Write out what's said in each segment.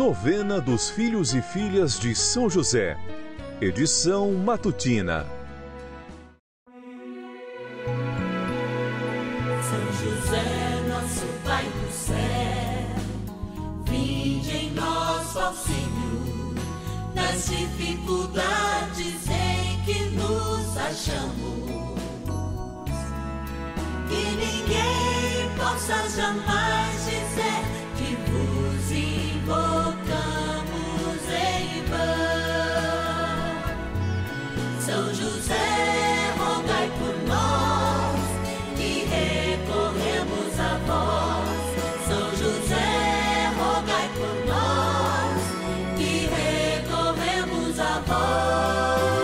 Novena dos Filhos e Filhas de São José. Edição matutina. São José, nosso Pai do céu, vinde em nós, ó Senhor, nas dificuldades em que nos achamos, que ninguém possa jamais dizer que vos invocamos em vão. São José, rogai por nós, que recorremos a vós. São José, rogai por nós, que recorremos a vós.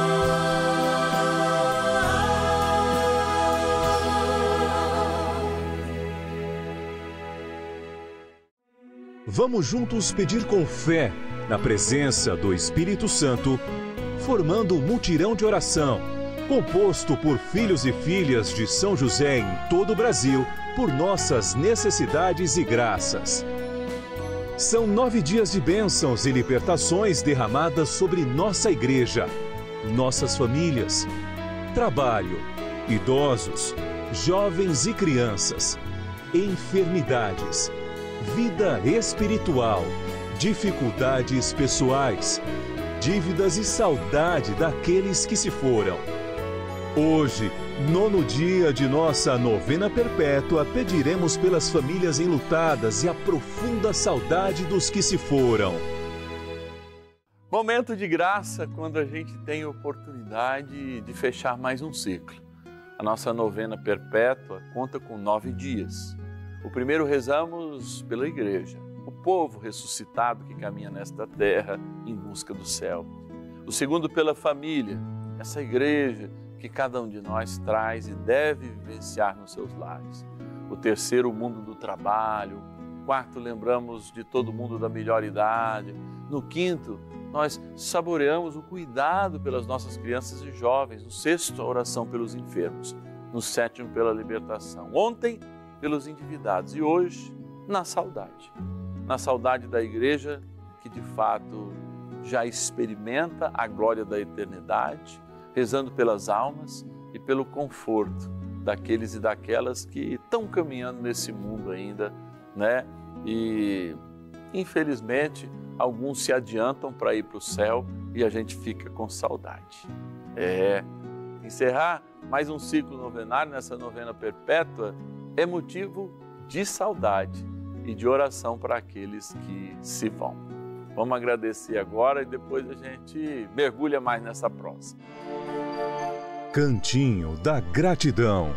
Vamos juntos pedir com fé, na presença do Espírito Santo, formando um mutirão de oração, composto por filhos e filhas de São José em todo o Brasil, por nossas necessidades e graças. São 9 dias de bênçãos e libertações derramadas sobre nossa igreja, nossas famílias, trabalho, idosos, jovens e crianças, enfermidades, vida espiritual, dificuldades pessoais, dívidas e saudade daqueles que se foram. Hoje, 9º dia de nossa novena perpétua, pediremos pelas famílias enlutadas e a profunda saudade dos que se foram. Momento de graça quando a gente tem a oportunidade de fechar mais um ciclo. A nossa novena perpétua conta com 9 dias. O primeiro rezamos pela igreja, o povo ressuscitado que caminha nesta terra em busca do céu. O segundo pela família, essa igreja que cada um de nós traz e deve vivenciar nos seus lares. O terceiro, o mundo do trabalho. O quarto, lembramos de todo mundo da melhor idade. No quinto, nós saboreamos o cuidado pelas nossas crianças e jovens. No sexto, a oração pelos enfermos. No sétimo, pela libertação. Ontem, pelos endividados. E hoje, na saudade. Na saudade da igreja que, de fato, já experimenta a glória da eternidade, rezando pelas almas e pelo conforto daqueles e daquelas que estão caminhando nesse mundo ainda, né? E, infelizmente, alguns se adiantam para ir para o céu e a gente fica com saudade. Encerrar mais um ciclo novenário nessa novena perpétua é motivo de saudade e de oração para aqueles que se vão. Vamos agradecer agora e depois a gente mergulha mais nessa prosa. Cantinho da Gratidão.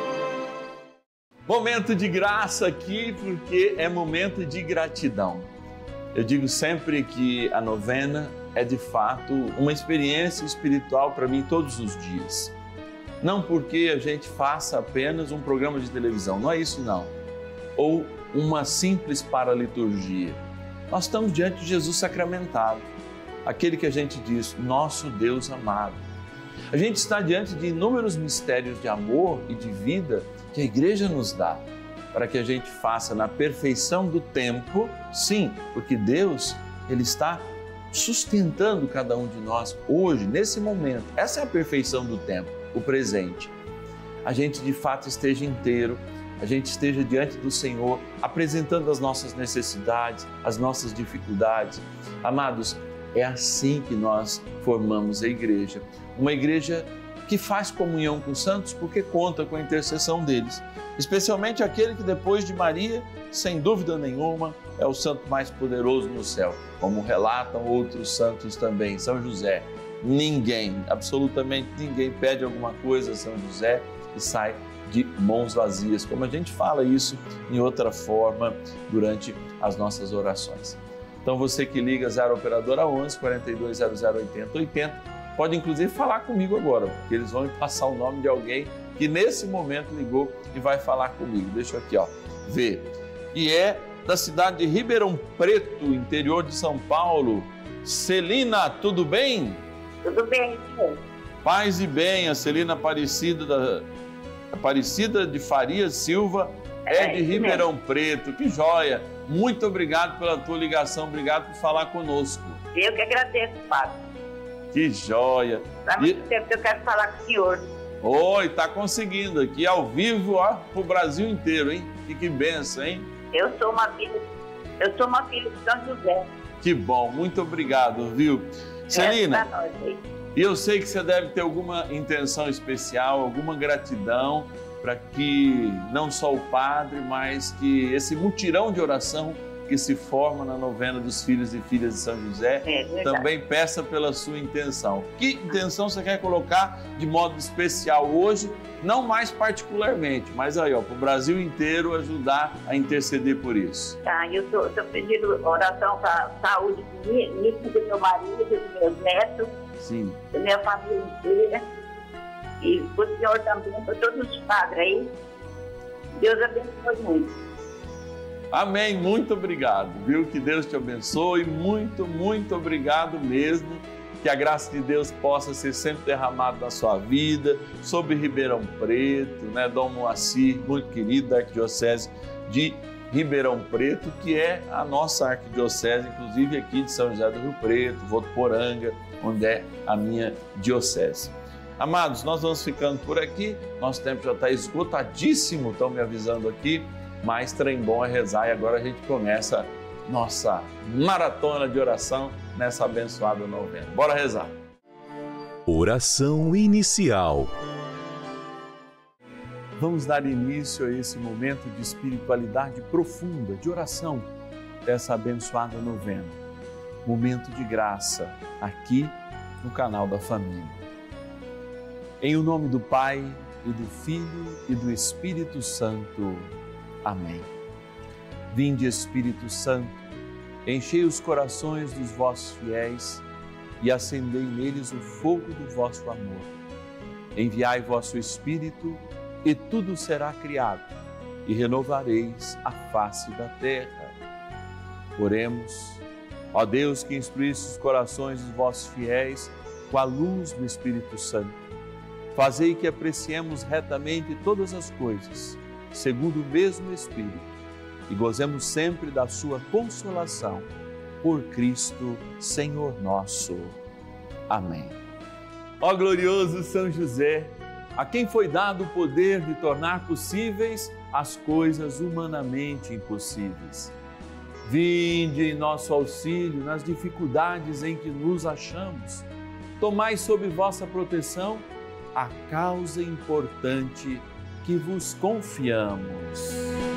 Momento de graça aqui, porque é momento de gratidão. Eu digo sempre que a novena é de fato uma experiência espiritual para mim todos os dias. Não porque a gente faça apenas um programa de televisão, não é isso não. Ou uma simples paraliturgia. Nós estamos diante de Jesus sacramentado, aquele que a gente diz, nosso Deus amado. A gente está diante de inúmeros mistérios de amor e de vida que a igreja nos dá, para que a gente faça na perfeição do tempo, sim, porque Deus, Ele está sustentando cada um de nós hoje, nesse momento. Essa é a perfeição do tempo, o presente. A gente de fato esteja inteiro, a gente esteja diante do Senhor, apresentando as nossas necessidades, as nossas dificuldades. Amados, é assim que nós formamos a igreja. Uma igreja que faz comunhão com os santos porque conta com a intercessão deles. Especialmente aquele que depois de Maria, sem dúvida nenhuma, é o santo mais poderoso no céu. Como relatam outros santos também, São José. Ninguém, absolutamente ninguém pede alguma coisa a São José e sai de mãos vazias, como a gente fala isso em outra forma durante as nossas orações. Então você que liga 0 operadora 11 4200 8080, pode inclusive falar comigo agora, porque eles vão me passar o nome de alguém que nesse momento ligou e vai falar comigo. Deixa eu aqui, ver. E é da cidade de Ribeirão Preto, interior de São Paulo. Celina, tudo bem? Tudo bem, senhor. Paz e bem, a Celina Aparecida de Farias Silva É de Ribeirão Preto, que joia! Muito obrigado pela tua ligação, obrigado por falar conosco. Eu que agradeço, Padre. Que joia! Há muito tempo que eu quero falar com o senhor. Oi, tá conseguindo aqui ao vivo, ó, pro Brasil inteiro, hein? Que benção, hein? Eu sou uma filha de São José. Que bom, muito obrigado, viu? Celina, Pra nós, hein? e eu sei que você deve ter alguma intenção especial, alguma gratidão para que não só o padre, mas que esse mutirão de oração que se forma na novena dos filhos e filhas de São José, também peça pela sua intenção. Que intenção você quer colocar de modo especial hoje, não mais particularmente, mas aí, ó, para o Brasil inteiro ajudar a interceder por isso. Tá, eu tô pedindo oração para a saúde de mim, do meu marido, dos meus netos, Sim. da minha família inteira, e para o senhor também, para todos os padres aí. Deus abençoe muito. Amém, muito obrigado, viu? Que Deus te abençoe, muito, muito obrigado mesmo. Que a graça de Deus possa ser sempre derramada na sua vida, sobre Ribeirão Preto, né? Dom Moacir, muito querido da Arquidiocese de Ribeirão Preto, que é a nossa arquidiocese, inclusive aqui de São José do Rio Preto, Votuporanga, onde é a minha diocese. Amados, nós vamos ficando por aqui, nosso tempo já está esgotadíssimo, estão me avisando aqui, mas trem bom é rezar e agora a gente começa nossa maratona de oração nessa abençoada novena. Bora rezar. Oração inicial. Vamos dar início a esse momento de espiritualidade profunda, de oração dessa abençoada novena. Momento de graça, aqui no canal da Família. Em o nome do Pai, e do Filho, e do Espírito Santo. Amém. Vinde, Espírito Santo, enchei os corações dos vossos fiéis e acendei neles o fogo do vosso amor. Enviai vosso Espírito e tudo será criado e renovareis a face da terra. Oremos. Ó Deus, que instruísse os corações dos vossos fiéis com a luz do Espírito Santo, fazei que apreciemos retamente todas as coisas, segundo o mesmo Espírito, e gozemos sempre da sua consolação. Por Cristo, Senhor nosso. Amém. Ó glorioso São José, a quem foi dado o poder de tornar possíveis as coisas humanamente impossíveis. Vinde em nosso auxílio nas dificuldades em que nos achamos. Tomai sob vossa proteção a causa importante que vos confiamos.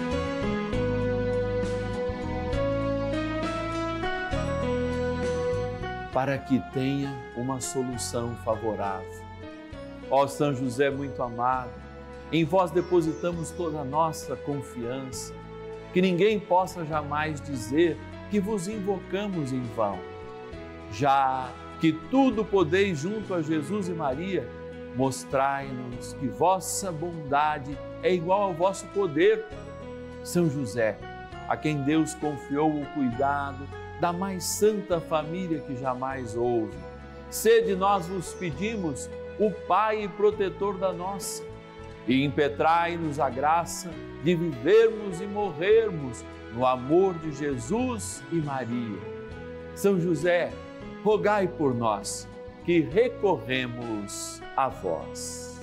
Para que tenha uma solução favorável. Ó São José muito amado, em vós depositamos toda a nossa confiança, que ninguém possa jamais dizer que vos invocamos em vão. Já que tudo podeis junto a Jesus e Maria, mostrai-nos que vossa bondade é igual ao vosso poder. São José, a quem Deus confiou o cuidado da mais santa família que jamais houve, sede, nós vos pedimos, o Pai e protetor da nossa, e impetrai-nos a graça de vivermos e morrermos no amor de Jesus e Maria. São José, rogai por nós, que recorremos a vós.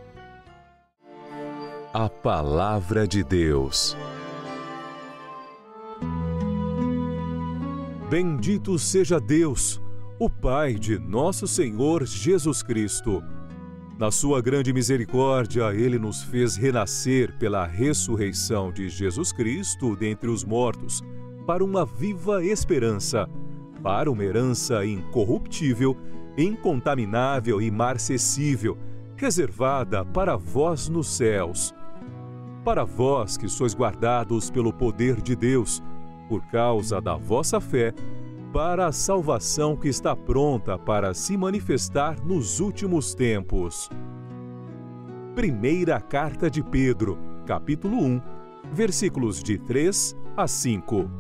A Palavra de Deus. Bendito seja Deus, o Pai de nosso Senhor Jesus Cristo. Na sua grande misericórdia, Ele nos fez renascer pela ressurreição de Jesus Cristo dentre os mortos, para uma viva esperança, para uma herança incorruptível, incontaminável e imarcessível, reservada para vós nos céus. Para vós que sois guardados pelo poder de Deus, por causa da vossa fé, para a salvação que está pronta para se manifestar nos últimos tempos. Primeira Carta de Pedro, capítulo 1, versículos de 3 a 5.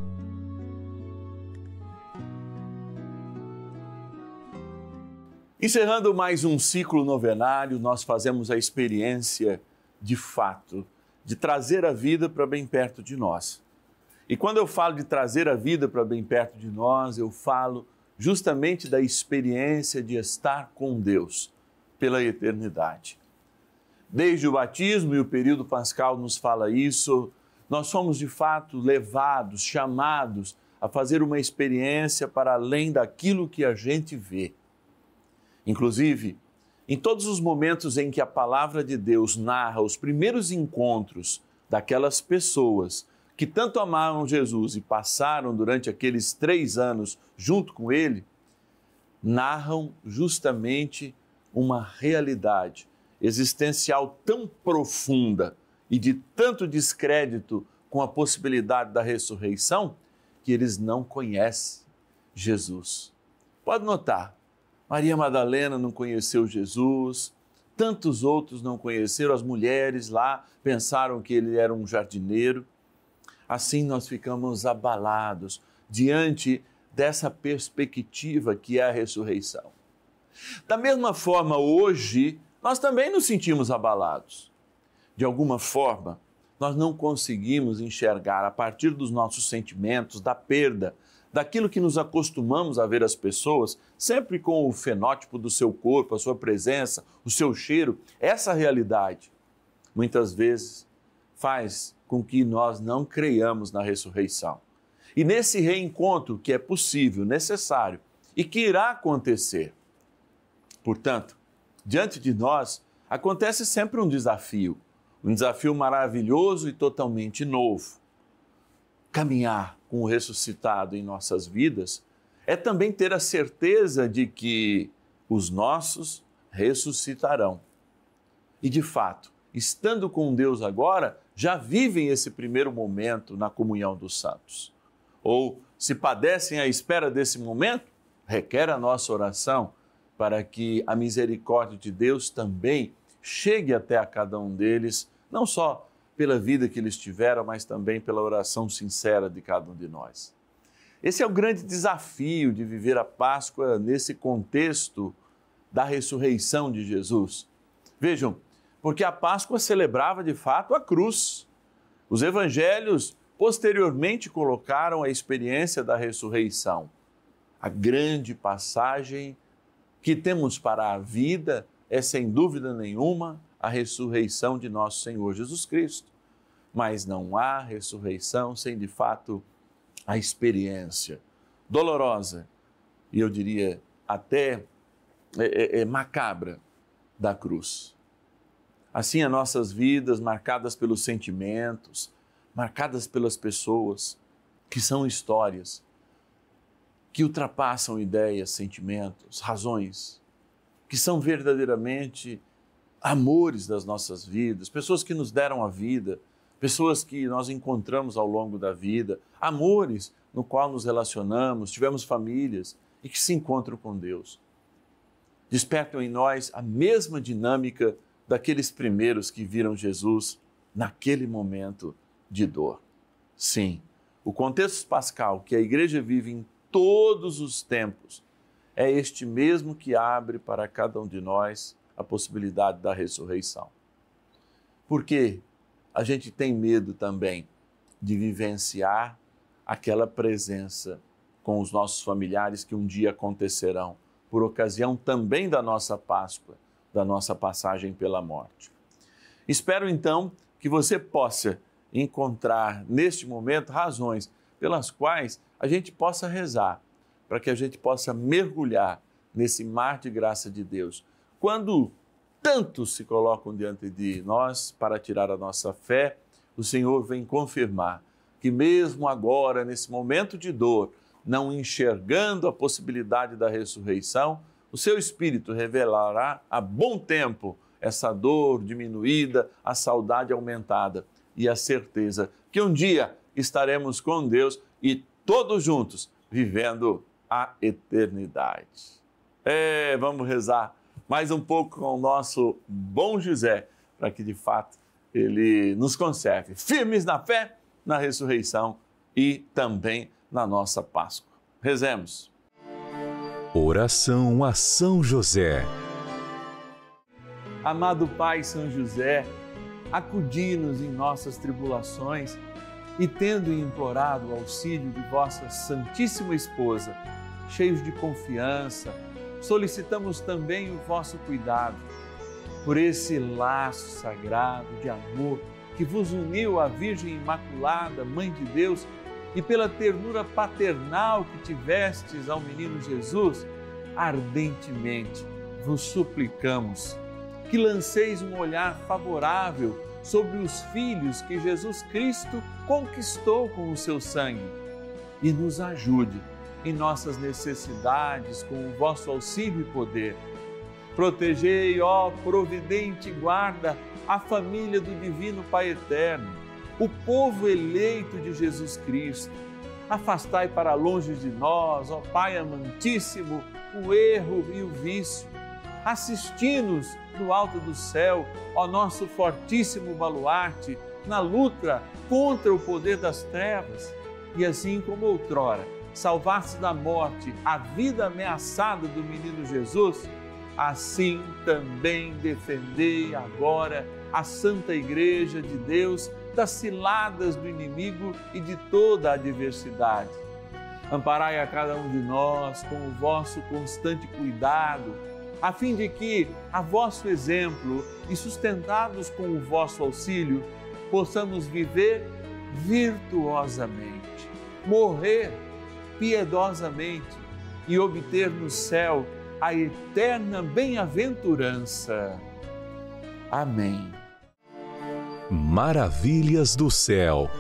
Encerrando mais um ciclo novenário, nós fazemos a experiência, de fato, de trazer a vida para bem perto de nós. E quando eu falo de trazer a vida para bem perto de nós, eu falo justamente da experiência de estar com Deus pela eternidade. Desde o batismo e o período pascal nos fala isso, nós somos de fato levados, chamados a fazer uma experiência para além daquilo que a gente vê. Inclusive, em todos os momentos em que a palavra de Deus narra os primeiros encontros daquelas pessoas que tanto amaram Jesus e passaram durante aqueles 3 anos junto com Ele, narram justamente uma realidade existencial tão profunda e de tanto descrédito com a possibilidade da ressurreição, que eles não conhecem Jesus. Pode notar, Maria Madalena não conheceu Jesus, tantos outros não conheceram, as mulheres lá pensaram que ele era um jardineiro. Assim nós ficamos abalados diante dessa perspectiva que é a ressurreição. Da mesma forma, hoje, nós também nos sentimos abalados. De alguma forma, nós não conseguimos enxergar a partir dos nossos sentimentos, da perda, daquilo que nos acostumamos a ver as pessoas, sempre com o fenótipo do seu corpo, a sua presença, o seu cheiro, essa realidade, muitas vezes, faz com que nós não creiamos na ressurreição. E nesse reencontro que é possível, necessário e que irá acontecer. Portanto, diante de nós, acontece sempre um desafio maravilhoso e totalmente novo. Caminhar com o ressuscitado em nossas vidas é também ter a certeza de que os nossos ressuscitarão. E de fato, estando com Deus agora, já vivem esse primeiro momento na comunhão dos santos. Ou, se padecem à espera desse momento, requer a nossa oração para que a misericórdia de Deus também chegue até a cada um deles, não só pela vida que eles tiveram, mas também pela oração sincera de cada um de nós. Esse é o grande desafio de viver a Páscoa nesse contexto da ressurreição de Jesus. Vejam, porque a Páscoa celebrava de fato a cruz. Os evangelhos posteriormente colocaram a experiência da ressurreição. A grande passagem que temos para a vida é, sem dúvida nenhuma, a ressurreição de nosso Senhor Jesus Cristo. Mas não há ressurreição sem, de fato, a experiência dolorosa e eu diria até macabra da cruz. Assim, as nossas vidas marcadas pelos sentimentos, marcadas pelas pessoas, que são histórias, que ultrapassam ideias, sentimentos, razões, que são verdadeiramente amores das nossas vidas, pessoas que nos deram a vida, pessoas que nós encontramos ao longo da vida, amores no qual nos relacionamos, tivemos famílias e que se encontram com Deus. Despertam em nós a mesma dinâmica daqueles primeiros que viram Jesus naquele momento de dor. Sim, o contexto pascal que a igreja vive em todos os tempos é este mesmo que abre para cada um de nós a possibilidade da ressurreição. Por quê? A gente tem medo também de vivenciar aquela presença com os nossos familiares que um dia acontecerão, por ocasião também da nossa Páscoa, da nossa passagem pela morte. Espero então que você possa encontrar neste momento razões pelas quais a gente possa rezar, para que a gente possa mergulhar nesse mar de graça de Deus. Quando tantos se colocam diante de nós para tirar a nossa fé, o Senhor vem confirmar que mesmo agora, nesse momento de dor, não enxergando a possibilidade da ressurreição, o seu Espírito revelará a bom tempo essa dor diminuída, a saudade aumentada e a certeza que um dia estaremos com Deus e todos juntos vivendo a eternidade. Vamos rezar mais um pouco com o nosso bom José, para que de fato ele nos conserve firmes na fé, na ressurreição e também na nossa Páscoa. Rezemos. Oração a São José. Amado Pai São José, acudi-nos em nossas tribulações e, tendo implorado o auxílio de vossa Santíssima Esposa, cheios de confiança, solicitamos também o vosso cuidado. Por esse laço sagrado de amor que vos uniu à Virgem Imaculada, Mãe de Deus, e pela ternura paternal que tivestes ao menino Jesus, ardentemente vos suplicamos que lanceis um olhar favorável sobre os filhos que Jesus Cristo conquistou com o seu sangue e nos ajude em nossas necessidades com o vosso auxílio e poder. Protegei, ó providente guarda, a família do Divino Pai Eterno, o povo eleito de Jesus Cristo. Afastai para longe de nós, ó Pai amantíssimo, o erro e o vício. Assisti-nos do alto do céu, ó nosso fortíssimo baluarte, na luta contra o poder das trevas. E assim como outrora salvaste da morte a vida ameaçada do menino Jesus, assim também defendei agora a Santa Igreja de Deus das ciladas do inimigo e de toda a adversidade. Amparai a cada um de nós com o vosso constante cuidado, a fim de que, a vosso exemplo e sustentados com o vosso auxílio, possamos viver virtuosamente, morrer piedosamente e obter no céu a eterna bem-aventurança. Amém. Maravilhas do céu.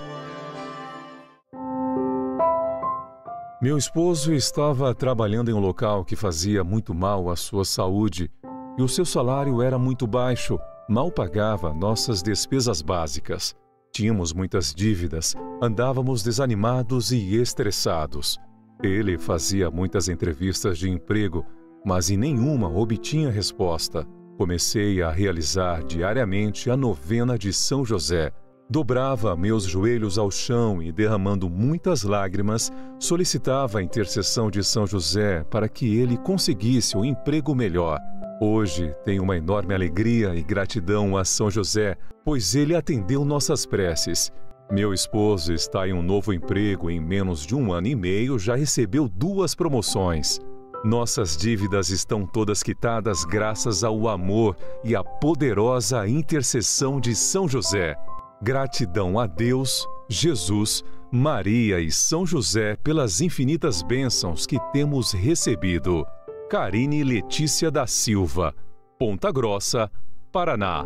Meu esposo estava trabalhando em um local que fazia muito mal à sua saúde e o seu salário era muito baixo, mal pagava nossas despesas básicas. Tínhamos muitas dívidas, andávamos desanimados e estressados. Ele fazia muitas entrevistas de emprego, mas em nenhuma obtinha resposta. Comecei a realizar diariamente a novena de São José. Dobrava meus joelhos ao chão e, derramando muitas lágrimas, solicitava a intercessão de São José para que ele conseguisse um emprego melhor. Hoje tenho uma enorme alegria e gratidão a São José, pois ele atendeu nossas preces. Meu esposo está em um novo emprego e em menos de 1 ano e meio já recebeu 2 promoções. Nossas dívidas estão todas quitadas graças ao amor e à poderosa intercessão de São José. Gratidão a Deus, Jesus, Maria e São José pelas infinitas bênçãos que temos recebido. Carine Letícia da Silva, Ponta Grossa, Paraná.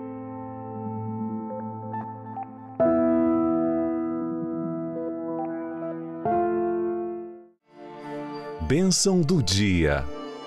Bênção do dia.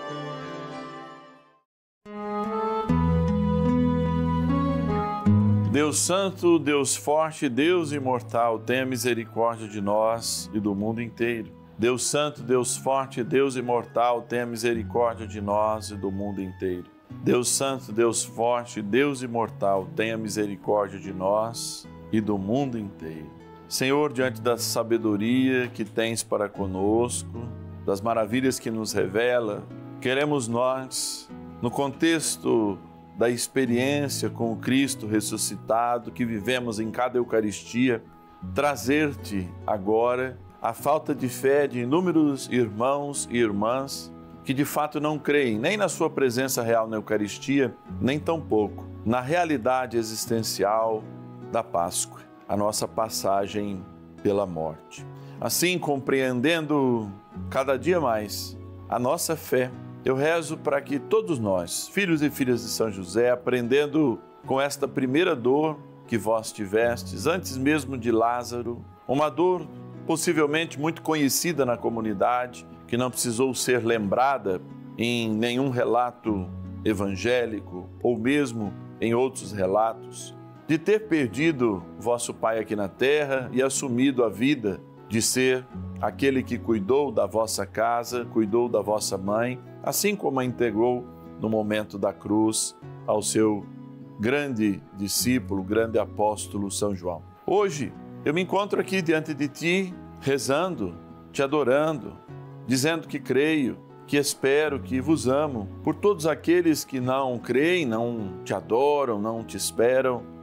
Deus Santo, Deus Forte, Deus Imortal, tenha misericórdia de nós e do mundo inteiro. Deus Santo, Deus Forte, Deus Imortal, tenha misericórdia de nós e do mundo inteiro. Deus Santo, Deus Forte, Deus Imortal, tenha misericórdia de nós e do mundo inteiro. Senhor, diante da sabedoria que tens para conosco, das maravilhas que nos revela, queremos nós, no contexto da experiência com o Cristo ressuscitado que vivemos em cada Eucaristia, trazer-te agora a falta de fé de inúmeros irmãos e irmãs que de fato não creem nem na sua presença real na Eucaristia, nem tampouco na realidade existencial da Páscoa, a nossa passagem pela morte. Assim, compreendendo cada dia mais a nossa fé, eu rezo para que todos nós, filhos e filhas de São José, aprendendo com esta primeira dor que vós tivestes, antes mesmo de Lázaro, uma dor possivelmente muito conhecida na comunidade, que não precisou ser lembrada em nenhum relato evangélico ou mesmo em outros relatos, de ter perdido vosso pai aqui na terra e assumido a vida de ser aquele que cuidou da vossa casa, cuidou da vossa mãe, assim como a entregou no momento da cruz ao seu grande discípulo, grande apóstolo São João. Hoje eu me encontro aqui diante de ti, rezando, te adorando, dizendo que creio, que espero, que vos amo. Por todos aqueles que não creem, não te adoram, não te esperam,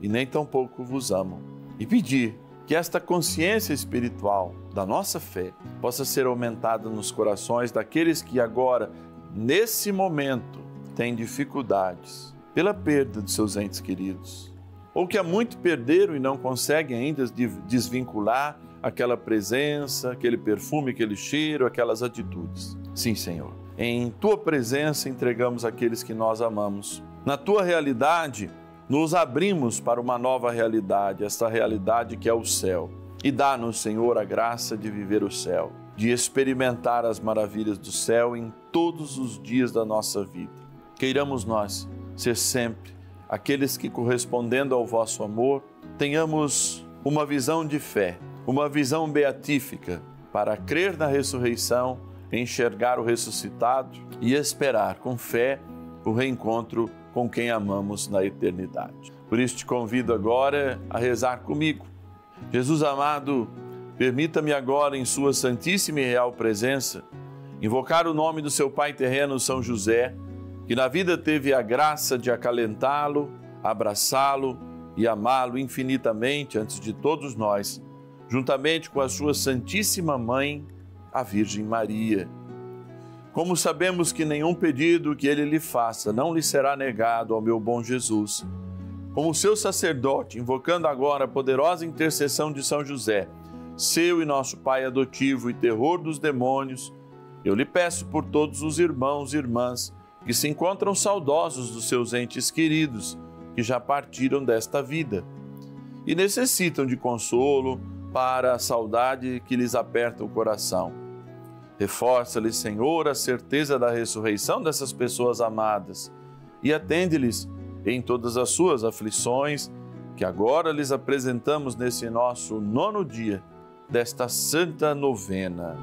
e nem tampouco vos amam. E pedir que esta consciência espiritual da nossa fé possa ser aumentada nos corações daqueles que agora, nesse momento, têm dificuldades pela perda de seus entes queridos, ou que há muito perderam e não conseguem ainda desvincular aquela presença, aquele perfume, aquele cheiro, aquelas atitudes. Sim, Senhor, em Tua presença entregamos aqueles que nós amamos. Na Tua realidade, nos abrimos para uma nova realidade, esta realidade que é o céu. E dá-nos, Senhor, a graça de viver o céu, de experimentar as maravilhas do céu em todos os dias da nossa vida. Queiramos nós ser sempre aqueles que, correspondendo ao vosso amor, tenhamos uma visão de fé, uma visão beatífica, para crer na ressurreição, enxergar o ressuscitado e esperar com fé o reencontro com quem amamos na eternidade. Por isso te convido agora a rezar comigo. Jesus amado, permita-me agora, em sua santíssima e real presença, invocar o nome do seu Pai terreno, São José, que na vida teve a graça de acalentá-lo, abraçá-lo e amá-lo infinitamente antes de todos nós, juntamente com a sua Santíssima Mãe, a Virgem Maria. Como sabemos que nenhum pedido que ele lhe faça não lhe será negado ao meu bom Jesus, como seu sacerdote, invocando agora a poderosa intercessão de São José, seu e nosso Pai adotivo e terror dos demônios, eu lhe peço por todos os irmãos e irmãs que se encontram saudosos dos seus entes queridos, que já partiram desta vida e necessitam de consolo para a saudade que lhes aperta o coração. Reforça-lhes, Senhor, a certeza da ressurreição dessas pessoas amadas e atende-lhes em todas as suas aflições, que agora lhes apresentamos nesse nosso 9º dia desta santa novena.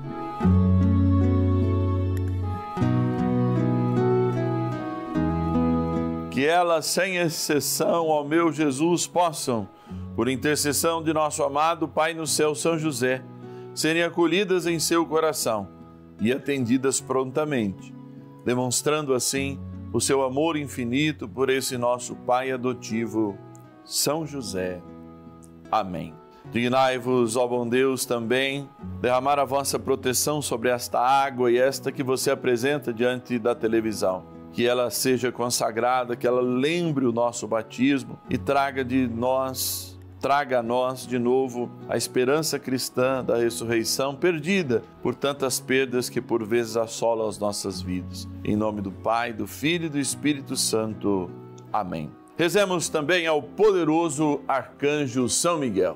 Que elas, sem exceção, ao meu Jesus, possam, por intercessão de nosso amado Pai no céu, São José, serem acolhidas em seu coração e atendidas prontamente, demonstrando assim o seu amor infinito por esse nosso Pai adotivo, São José. Amém. Dignai-vos, ó bom Deus, também derramar a vossa proteção sobre esta água e esta que você apresenta diante da televisão. Que ela seja consagrada, que ela lembre o nosso batismo e traga a nós de novo a esperança cristã da ressurreição perdida por tantas perdas que por vezes assolam as nossas vidas. Em nome do Pai, do Filho e do Espírito Santo. Amém. Rezemos também ao poderoso arcanjo São Miguel.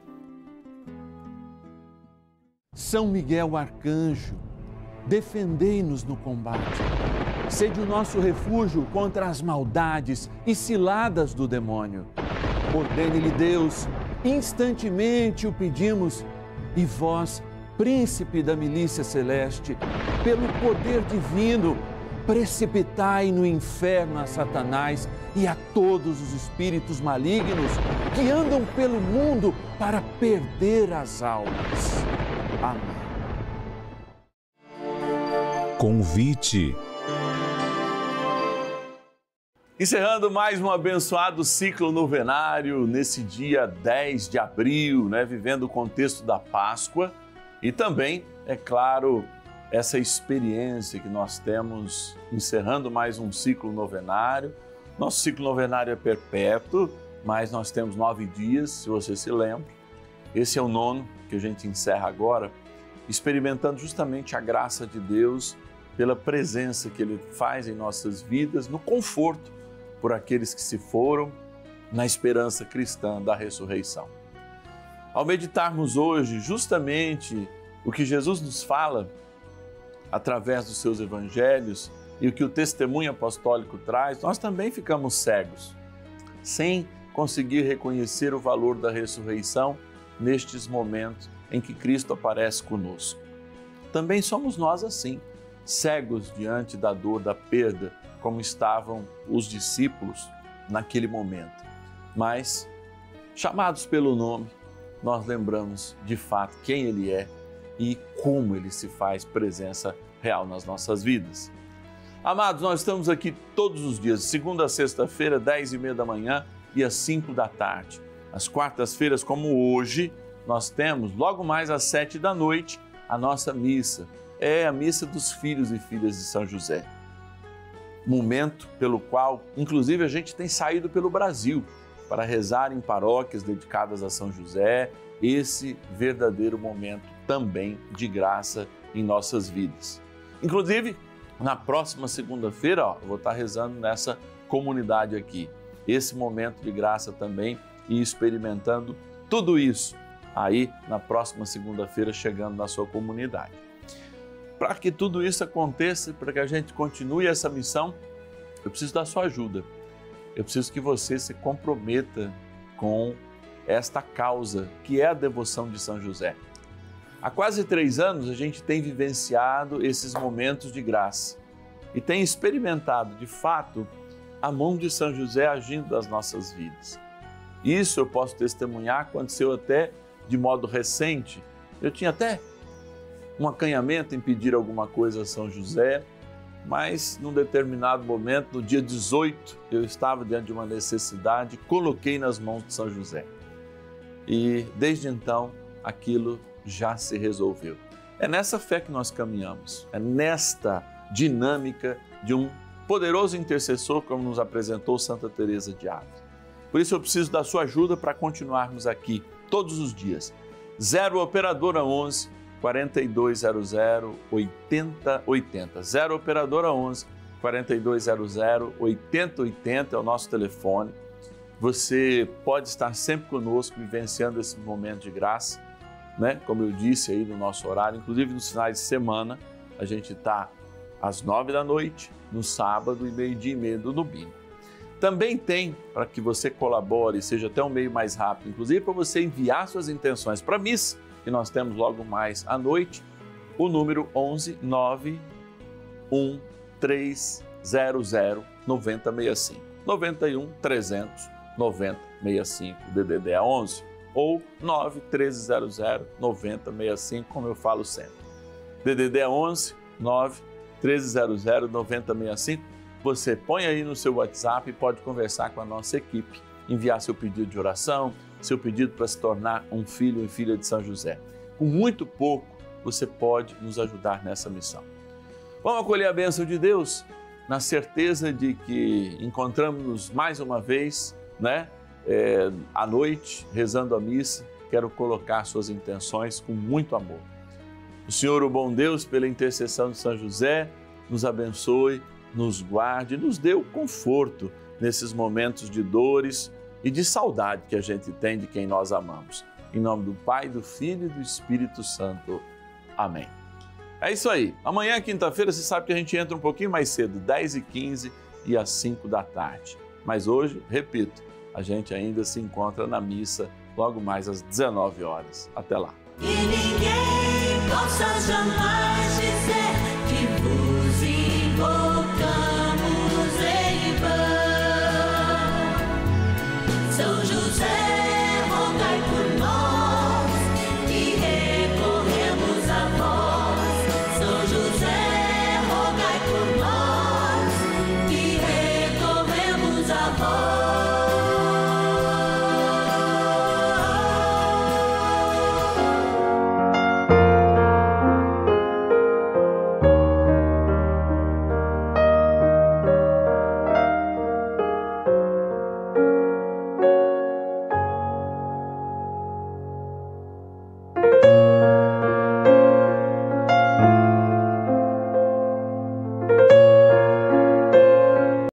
São Miguel arcanjo, defendei-nos no combate. Sede o nosso refúgio contra as maldades e ciladas do demônio. Ordene-lhe Deus, instantemente o pedimos, e vós, príncipe da milícia celeste, pelo poder divino, precipitai no inferno a Satanás e a todos os espíritos malignos que andam pelo mundo para perder as almas. Amém. Convite. Encerrando mais um abençoado ciclo novenário nesse dia 10 de abril, vivendo o contexto da Páscoa e também, é claro, essa experiência que nós temos encerrando mais um ciclo novenário. Nosso ciclo novenário é perpétuo, mas nós temos 9 dias, se você se lembra. Esse é o 9º que a gente encerra agora, experimentando justamente a graça de Deus pela presença que Ele faz em nossas vidas, no conforto por aqueles que se foram, na esperança cristã da ressurreição. Ao meditarmos hoje justamente o que Jesus nos fala através dos seus evangelhos e o que o testemunho apostólico traz, nós também ficamos cegos, sem conseguir reconhecer o valor da ressurreição nestes momentos em que Cristo aparece conosco. Também somos nós assim, cegos diante da dor, da perda, como estavam os discípulos naquele momento. Mas, chamados pelo nome, nós lembramos de fato quem Ele é e como Ele se faz presença real nas nossas vidas. Amados, nós estamos aqui todos os dias, segunda a sexta-feira, 10h30 da manhã, e às 5 da tarde. Às quartas-feiras, como hoje, nós temos, logo mais às 7 da noite, a nossa missa. É a missa dos filhos e filhas de São José. Momento pelo qual, inclusive, a gente tem saído pelo Brasil para rezar em paróquias dedicadas a São José, esse verdadeiro momento também de graça em nossas vidas. Inclusive, na próxima segunda-feira, eu vou estar rezando nessa comunidade aqui, esse momento de graça também e experimentando tudo isso aí na próxima segunda-feira, chegando na sua comunidade. Para que tudo isso aconteça, para que a gente continue essa missão, eu preciso da sua ajuda. Eu preciso que você se comprometa com esta causa, que é a devoção de São José. Há quase 3 anos a gente tem vivenciado esses momentos de graça e tem experimentado, de fato, a mão de São José agindo nas nossas vidas. Isso eu posso testemunhar, aconteceu até de modo recente. Eu tinha até um acanhamento em pedir alguma coisa a São José, mas num determinado momento, no dia 18, eu estava diante de uma necessidade, coloquei nas mãos de São José. E desde então, aquilo já se resolveu. É nessa fé que nós caminhamos, é nesta dinâmica de um poderoso intercessor, como nos apresentou Santa Teresa de Ávila. Por isso eu preciso da sua ajuda para continuarmos aqui todos os dias. 0 Operadora 11 4200 8080. 0 Operadora 11 4200 8080 é o nosso telefone. Você pode estar sempre conosco, vivenciando esse momento de graça, né? Como eu disse aí no nosso horário, inclusive nos finais de semana, a gente está às 9 da noite, no sábado, e 12h30 do domingo. Também tem, para que você colabore, seja até um meio mais rápido, inclusive para você enviar suas intenções para a missa, que nós temos logo mais à noite, o número 11 91 300 9065. 91 300 9065, DDD é 11, ou 9 1300 9065, como eu falo sempre. DDD é 11 9 1300 9065. Você põe aí no seu WhatsApp e pode conversar com a nossa equipe, enviar seu pedido de oração, seu pedido para se tornar um filho e filha de São José. Com muito pouco, você pode nos ajudar nessa missão. Vamos acolher a bênção de Deus, na certeza de que encontramos-nos mais uma vez, né? À noite, rezando a missa. Quero colocar suas intenções com muito amor. O Senhor, o bom Deus, pela intercessão de São José, nos abençoe, nos guarde, nos dê o conforto nesses momentos de dores e de saudade que a gente tem de quem nós amamos. Em nome do Pai, do Filho e do Espírito Santo. Amém. É isso aí. Amanhã, quinta-feira, você sabe que a gente entra um pouquinho mais cedo, 10h15 e às 5 da tarde. Mas hoje, repito, a gente ainda se encontra na missa logo mais às 19 horas. Até lá. E ninguém possa jamais dizer que